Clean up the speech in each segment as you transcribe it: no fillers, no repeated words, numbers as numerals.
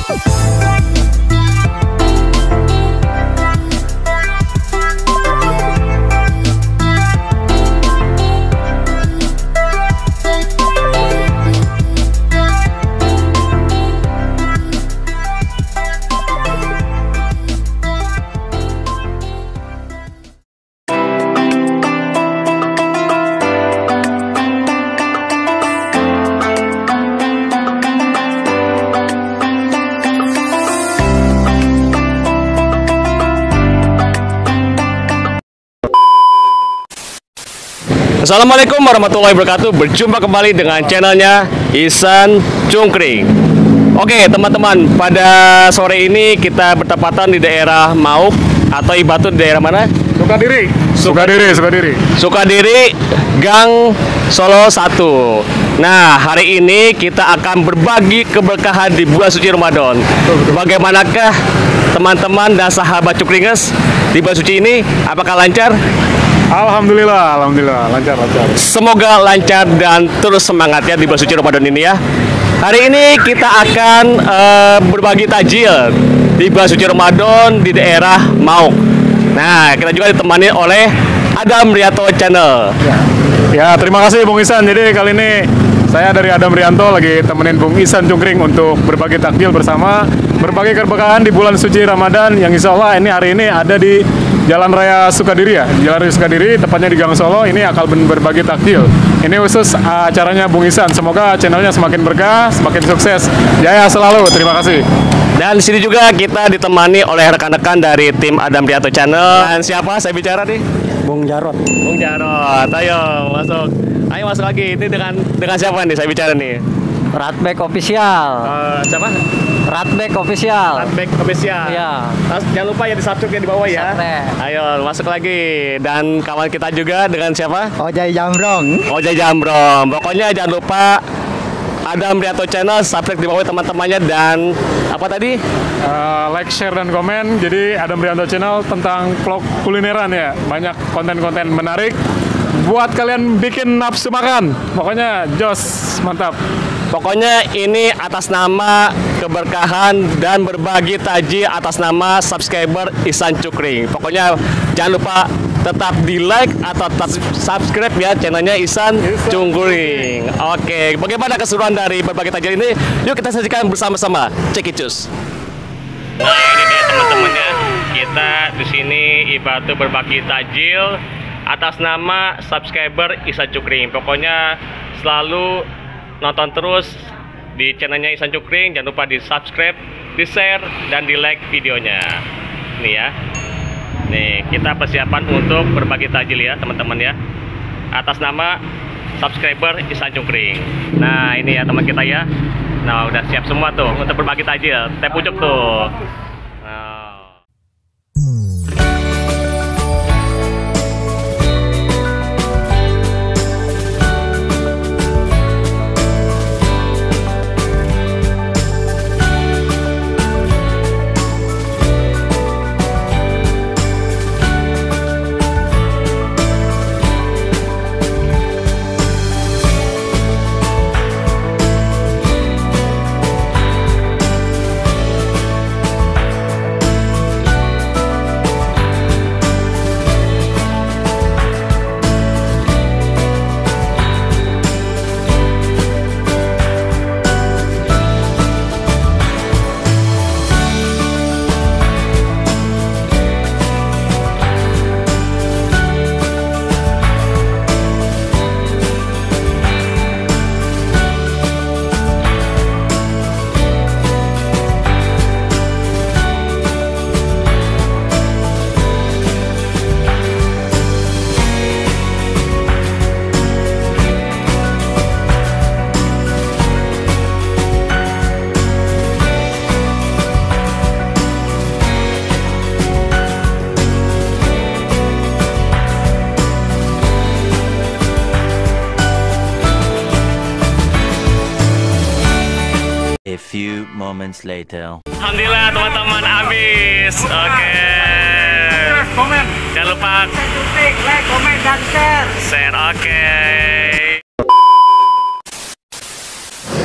Assalamualaikum warahmatullahi wabarakatuh. Berjumpa kembali dengan channelnya Ihsan Cungkring. Oke teman-teman, pada sore ini kita bertepatan di daerah Mauk atau Ibatu di daerah mana? Sukadiri, Gang Solo 1. Nah, hari ini kita akan berbagi keberkahan di bulan suci Ramadan. Bagaimanakah teman-teman dan sahabat Cungkringers di bulan suci ini? Apakah lancar? Alhamdulillah, lancar. Semoga lancar dan terus semangat ya di bulan suci Ramadan ini ya. Hari ini kita akan berbagi takjil di bulan suci Ramadan di daerah Mauk. Nah, kita juga ditemani oleh Adam Rianto Channel. Ya, terima kasih Bung Ihsan. Jadi kali ini saya dari Adam Rianto lagi temenin Bung Ihsan Cungkring untuk berbagi takjil bersama, berbagi keberkahan di bulan suci Ramadan yang insya Allah hari ini ada di Jalan Raya Sukadiri ya, Jalan Raya Sukadiri, tepatnya di Gang Solo. Ini akan berbagi takjil. Ini khusus acaranya Bung Ihsan. Semoga channelnya semakin berkah, semakin sukses. Jaya selalu. Terima kasih. Dan di sini juga kita ditemani oleh rekan-rekan dari tim Adam Rianto Channel. Dan siapa saya bicara nih? Bung Jarot. Bung Jarot. Ayo masuk. Ayo masuk lagi. Ini dengan siapa nih saya bicara nih? Ratback Official. Siapa? Ratback Official. Ratback Official. Iya. Jangan lupa ya di-subscribe di bawah ya. Subscribe. Ayo masuk lagi. Dan kawan kita juga dengan siapa? Ojai Jambrong. Ojai Jambrong. Pokoknya jangan lupa Adam Rianto Channel, subscribe di bawah teman-temannya. Dan apa tadi? Like, share, dan komen. Jadi Adam Rianto Channel tentang vlog kulineran ya. Banyak konten-konten menarik buat kalian bikin nafsu makan. Pokoknya jos, mantap. Pokoknya ini atas nama keberkahan dan berbagi takjil atas nama subscriber Ihsan Cungkring. Pokoknya jangan lupa tetap di like atau tetap subscribe ya channelnya Ihsan Cungkring. Oke, bagaimana keseruan dari berbagi takjil ini? Yuk kita saksikan bersama-sama. Check it cus. Nah ini dia teman-temannya. Kita di sini Ibatu berbagi takjil atas nama subscriber Ihsan Cungkring. Pokoknya selalu nonton terus di channelnya Ihsan Cungkring. Jangan lupa di subscribe, di share, dan di like videonya. Nih ya. Nih kita persiapan untuk berbagi takjil ya teman-teman ya, atas nama subscriber Ihsan Cungkring. Nah ini ya teman kita ya. Nah udah siap semua tuh untuk berbagi takjil. Teh pucuk tuh. A few moments later. Alhamdulillah teman-teman habis. Oke. Komen. Jangan lupa Like, komen, dan share. share. Oke.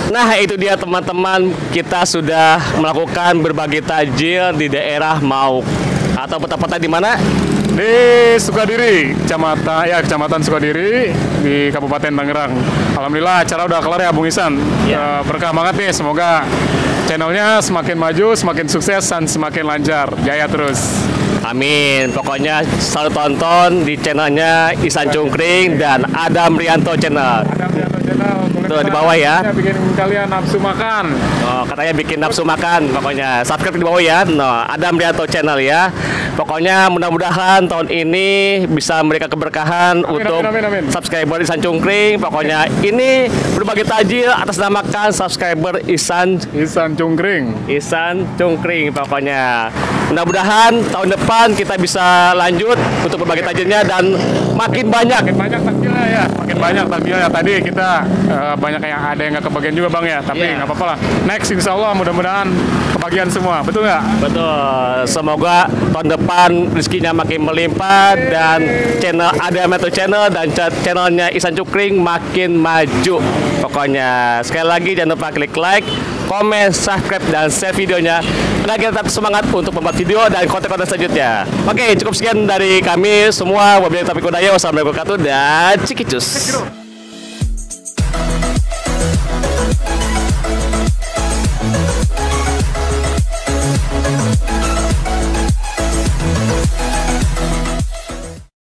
Nah, itu dia teman-teman, kita sudah melakukan berbagi takjil di daerah Mauk atau peta-peta di mana? Di Sukadiri, Kecamatan Sukadiri di Kabupaten Tangerang. Alhamdulillah acara udah kelar ya Bung Isan. Ya. Berkah banget nih, semoga channelnya semakin maju, semakin sukses dan semakin lancar. Jaya terus. Amin. Pokoknya selalu tonton di channelnya Ihsan Cungkring dan Adam Rianto Channel. Ada channel Tuh, di bawah ya. Bikin kalian nafsu makan. Oh, katanya bikin nafsu makan. Pokoknya subscribe di bawah ya. No, Adam Rianto Channel ya. Pokoknya mudah-mudahan tahun ini bisa memberikan keberkahan untuk amin. subscriber Ihsan Cungkring. Pokoknya ini berbagi takjil atas namakan subscriber Ihsan Cungkring. Cungkring. Pokoknya mudah-mudahan tahun depan kita bisa lanjut untuk berbagi takjilnya dan makin banyak. Makin banyak takjilnya ya. Makin banyak takjilnya. Tadi kita banyak yang ada yang nggak kebagian juga Bang ya. Tapi Iya. nggak apa-apa lah. Next insya Allah mudah-mudahan kebagian semua. Betul nggak? Betul. Semoga tahun depan rezekinya makin melimpah dan channel Adam Rianto Channel dan channelnya Ihsan Cungkring makin maju. Pokoknya sekali lagi jangan lupa klik like, komen, subscribe dan share videonya. Dan kita tetap semangat untuk membuat video dan konten-konten selanjutnya. Oke, cukup sekian dari kami semua. Wabillahi taufiq wal hidayah. Wassalamualaikum warahmatullahi wabarakatuh dan cikicus.